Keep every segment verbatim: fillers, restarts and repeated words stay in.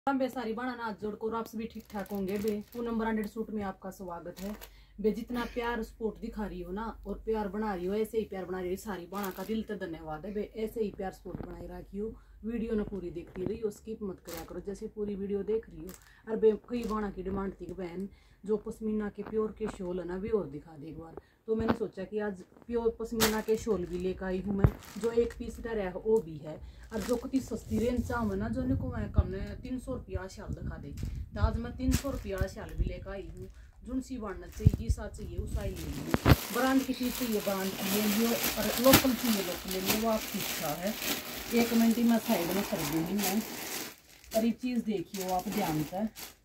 बे सारी बनाना हाथ जोड़ कर आप सभी ठीक ठाक होंगे बे। पूनम ब्रांडेड सूट में आपका स्वागत है बे। जितना प्यार सपोर्ट दिखा रही हो ना और प्यार बना रही हो, ऐसे ही प्यार बना रही हो, सारी बाणा का दिल से धन्यवाद है बे। ऐसे ही प्यार सपोर्ट बनाई रखी हो, वीडियो ने पूरी देखती रही हो, स्किप मत करा करो। जैसे पूरी वीडियो देख रही हो और बे कई बाणा की डिमांड थी कि बहन जो पश्मीना के प्योर के शॉल है ना भी और दिखा दे एक बार। तो मैंने सोचा कि आज प्योर पश्मीना के शॉल भी लेकर आई हूँ मैं, जो एक पीस का रहा वो भी है। और जो कितनी सस्ती रेंज चाहूँ ना, जो को मैं कम ने तीन सौ रुपया शाल दिखा दे, तो आज मैं तीन सौ रुपया शाल भी लेकर आई हूँ। जुन सी बनना चाहिए, सा चाहिए उसा ही ले लियो। ब्रांड की चीज़ चाहिए ब्रांड ले लियो, और लोकल चाहिए लोकल ले लियो, वो आपकी इच्छा है। एक मिनट ही मैं साइड में कर दूँगी मैं, और ये चीज़ देखियो आप ध्यान से।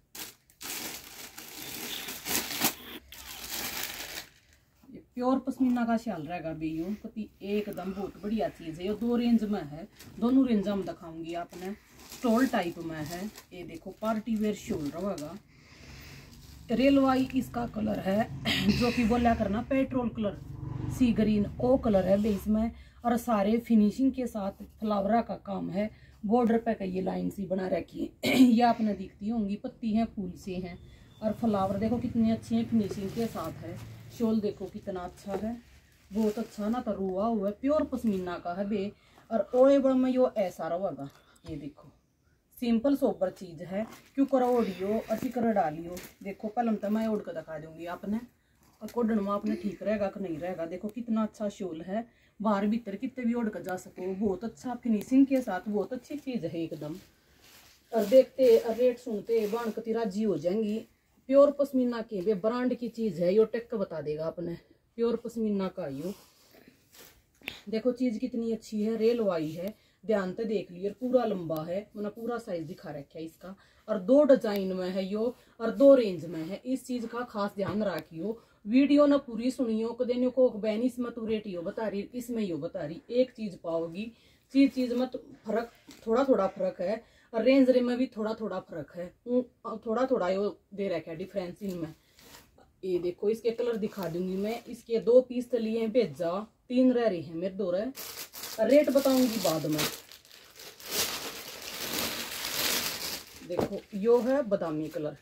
प्योर पश्मीना का शाल रहेगा बेयो, कति एकदम बहुत बढ़िया चीज़ है। ये दो रेंज में है, दोनों रेंज में दिखाऊंगी आपने। स्टॉल टाइप में है, ये देखो पार्टी वेयर शॉल रहेगा। रेलवाई इसका कलर है, जो कि बोला करना पेट्रोल कलर सी ग्रीन ओ कलर है बेस में। और सारे फिनिशिंग के साथ फ्लावरा का काम है। बॉर्डर पे का ये लाइन सी बना रखी है ये आपने दिखती होंगी, पत्ती है फूल से हैं, और फ्लावर देखो कितनी अच्छी है, फिनिशिंग के साथ है। शॉल देखो कितना अच्छा है, बहुत अच्छा ना, तो रुआ हुआ है, प्योर पश्मीना का है बे। और ओए बड़ में यो ऐसा रहेगा, ये देखो सिंपल सोबर चीज है। क्यों करो ओढ़ियो अच्छी कर डालियो। देखो पहले तो मैं ओढ़ कर दिखा दूंगी आपने, और कोडन में आपने ठीक रहेगा कि नहीं रहेगा। देखो कितना अच्छा शॉल है, बाहर भीतर कितने भी ओढ़ कर जा सको, बहुत अच्छा फिनिशिंग के साथ, बहुत अच्छी चीज है एकदम। और देखते और रेट सुनते बाण कती राजी हो जाएंगी। प्योर पश्मीना की वे ब्रांड की चीज है, यो टेक का बता देगा आपने, प्योर पश्मीना का यो। देखो चीज कितनी अच्छी है, रेलवाई है, ध्यान से देख लियो। पूरा लंबा है, मैंने पूरा साइज दिखा रखा है इसका। और दो डिजाइन में है यो, और दो रेंज में है। इस चीज का खास ध्यान रखियो, वीडियो न पूरी सुनियो को देने को बहन इसमें तू रेट यो बता रही, इसमें यो बता रही, एक चीज पाओगी। चीज चीज में तो फर्क थोड़ा थोड़ा फर्क है, और रेंज में भी थोड़ा थोड़ा फर्क है, थोड़ा थोड़ा यो दे रखा है डिफरेंस इनमें। ये देखो इसके कलर दिखा दूंगी मैं। इसके दो पीस तो लिए हैं भेजा, तीन रह रही है मेरे दो रह, रेट बताऊंगी बाद में। देखो यो है बादामी कलर,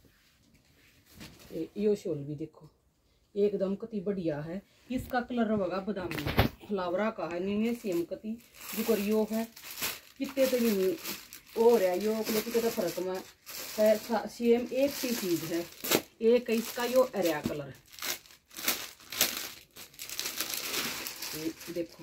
यो शॉल भी देखो एकदम कति बढ़िया है। इसका कलर रहेगा बादामी, फ्लावरा का है, नहीं है सेम कति जो यो है। कितने तो नहीं हो रहा यो कितने तो फर्क में है, सेम एक सी चीज है। एक इसका यो एरिया कलर, देखो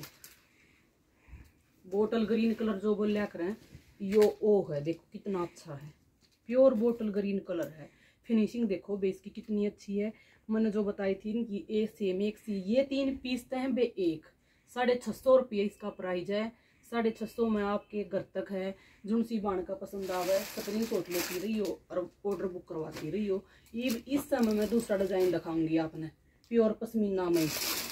बोटल ग्रीन कलर जो बोल लिया करें, यो ओ है, देखो कितना अच्छा है, प्योर बोटल ग्रीन कलर है। फिनिशिंग देखो बेस की कितनी अच्छी है। मैंने जो बताई थी कि ए सेम एक सी, ये तीन पीस हैं बे एक, साढ़े छः सौ रुपये इसका प्राइस है। साढ़े छः सौ में आपके घर तक है। जुन सी बाण का पसंद आवे स्क्रीन शॉट लेती रही हो और ऑर्डर बुक करवाती रही हो। ये इस समय मैं दूसरा डिजाइन दिखाऊंगी आपने प्योर पश्मीना में।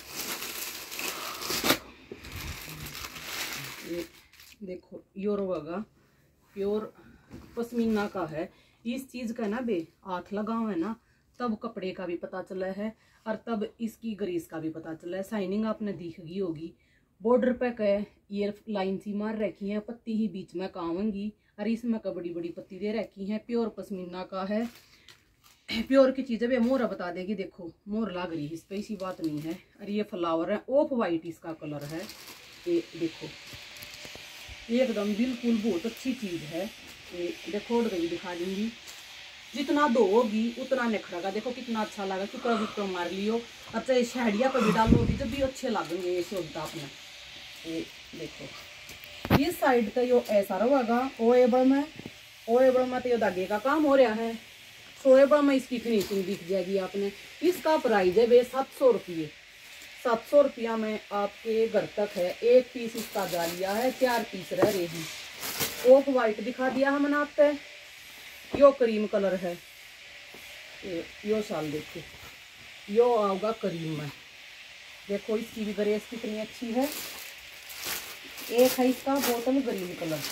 ये देखो यो रहेगा प्योर पश्मीना का है। इस चीज का ना बे हाथ लगाओ है ना, तब कपड़े का भी पता चला है, और तब इसकी ग्रेस का भी पता चला है। शाइनिंग आपने दिख गई होगी। बॉर्डर पे के ये लाइन सी मार रखी है, पत्ती ही बीच में कावेंगी, और इसमें का बड़ी बड़ी पत्ती दे रखी है। प्योर पश्मीना का है, प्योर की चीज़ है। मोर बता देगी, देखो मोर लाग रही है इस पर, इसी बात नहीं है। और ये फ्लावर है, ऑफ वाइट इसका कलर है। ये देखो एकदम बिल्कुल बहुत अच्छी चीज़ है। ये देखो भी दिखा दूंगी, जितना दो होगी उतना निखरेगा। देखो कितना अच्छा लगा, चुकड़ा चुकड़ा मार लियो। अच्छा ये शहड़िया पर भी डालोगी जब भी अच्छे लगेंगे ये शोभता अपने। ये देखो इस साइड का यो ऐसा रहेगा, ओ एबड़ में ओ एबड़ में तो ये धागे का काम हो रहा है। सो एबड़ में इसकी फिनिशिंग दिख जाएगी आपने। इसका प्राइस है वे सात सौ रुपये। सात सौ रुपया में आपके घर तक है। एक पीस इसका जा लिया है, चार पीस रह रहे हैं। ऑफ वाइट दिखा दिया हमने आप पे, यो क्रीम कलर है। ये यो शाल देखो यो आओगा क्रीम में, देखो इसकी भी ग्रेस कितनी अच्छी है। एक है इसका बोतल ग्रीन कलर,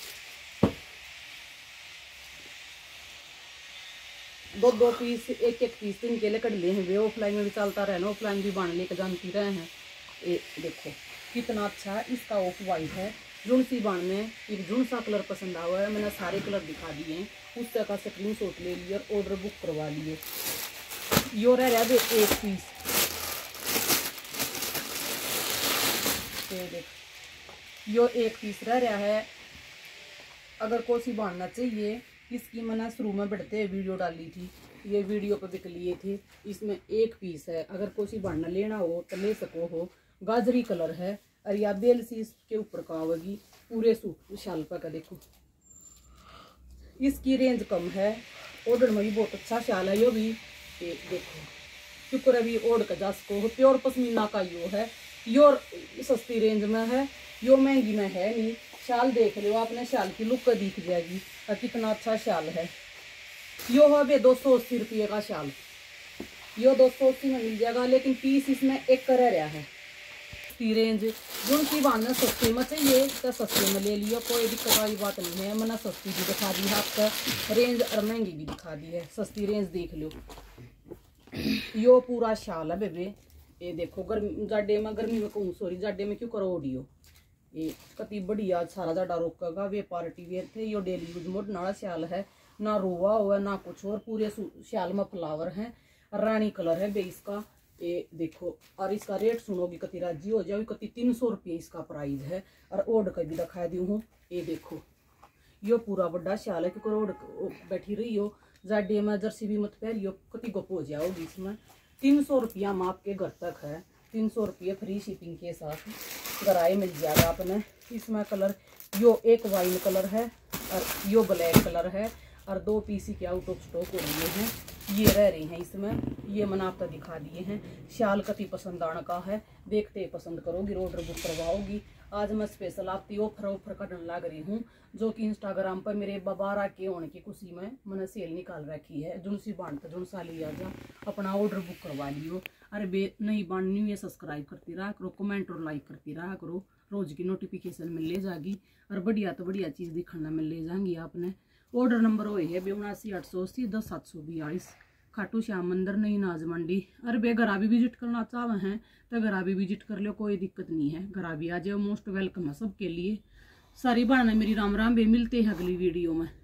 दो दो पीस एक एक पीस इनके लिए कट लिए हैं वे। ऑफलाइन में भी चलता रहे ना, ऑफलाइन भी बन लेकर जानती रहे हैं। ये देखो कितना अच्छा है। इसका ऑफ वाइट है, जुनसी बाण में एक जुन सा कलर पसंद आया है, मैंने सारे कलर दिखा दिए हैं, उस तरह का स्क्रीन शॉट ले लिए और ऑर्डर बुक करवा लिए। यो रह रहा है एक पीस, देख यो एक पीस रह रहा है। अगर कोसी बांधना चाहिए, इसकी मैंने शुरू में बढ़ते वीडियो डाली थी, ये वीडियो पे बिक लिए थे। इसमें एक पीस है, अगर कोसी बांधना लेना हो तो ले सको हो। गाजरी कलर है और या बेल सी इसके ऊपर का होगी पूरे सूट शाल पर का। देखो इसकी रेंज कम है, ऑर्डर में भी बहुत अच्छा शाल है। यो भी एक देखो शुक्र अभी ओढ़ का जा सको हो, प्योर पश्मीना का यो है। यो सस्ती रेंज में है, यो महंगी में है नहीं। शाल देख लो आपने, शाल की लुक दिख जाएगी और कितना अच्छा शाल है। यो है बे दो सौ अस्सी रुपये का शाल, यो दो सौ अस्सी में मिल जाएगा, लेकिन पीस इसमें एक कर रहा है। रेंज जुनसी बांधना सस्ते में चाहिए तो सस्ते में ले लियो, कोई दिक्कत वाली बात नहीं है। मैंने सस्ती भी दिखा दी है आपका, रेंज और महंगी भी दिखा दी है। सस्ती रेंज देख लो। यो पूरा शाल है बेबे, ये देखो गर्मी जाडे में, गर्मी में कहूँ सॉरी जाडे में क्यों करो ओडियो। ये कति बढ़िया सारा जाडा रोकेगा। वे पार्टी वेयर थे, यो डेली यूज मोड नाला शाल है, ना रोवा हुआ ना कुछ और। पूरे शाल में फ्लावर है, रानी कलर है बे इसका। ये देखो और इसका रेट सुनोगी कति राजी हो जाओ। कति तीन सौ रुपये इसका प्राइस है। और ओढ़ का भी दिखा दी हूँ, ये देखो यो पूरा बड़ा शाल है, क्योंकि ओढ़ बैठी रही हो जाडे में जर्सी भी मत पहलियो, कति गुप हो जाओगी। इसमें तीन सौ रुपया माप के घर तक है, तीन सौ रुपये फ्री शिपिंग के साथ गराए मिल जाएगा अपने। इसमें कलर यो एक वाइन कलर है और यो ब्लैक कलर है, और दो पीसी के आउट ऑफ स्टॉक हो गए हैं, ये रह रहे हैं इसमें। ये मैंने आपको दिखा दिए हैं। शाल कति पसंद आने का है, देखते पसंद करोगी, ऑर्डर बुक करवाओगी। आज मैं स्पेशल आपकी ऑफर ऑफर करने लग रही हूँ, जो कि इंस्टाग्राम पर मेरे बारह के होने की खुशी में मैंने सेल निकाल रखी है। जुनसी बांधता जुनसा लिया जा, अपना ऑर्डर बुक करवा लियो। अरे बे नहीं बांधनी है, सब्सक्राइब करती रहा करो, कमेंट और लाइक करती रहा करो, रोज की नोटिफिकेशन मिल ले जाएगी। और बढ़िया तो बढ़िया चीज़ दिखाना मिल ले जाएंगी आपने। ऑर्डर नंबर वो है बे उनासी आठ सौ अस्सी दस सात सौ बयालीस, खाटू श्याम मंदिर नई नाज मंडी। अरे बे घरा भी विजिट करना चाहे हैं तो घरा भी विजिट कर लो, कोई दिक्कत नहीं है, घरा भी आ जाओ, मोस्ट वेलकम है सबके लिए। सारी बाण मेरी राम राम बे, मिलते हैं अगली वीडियो में।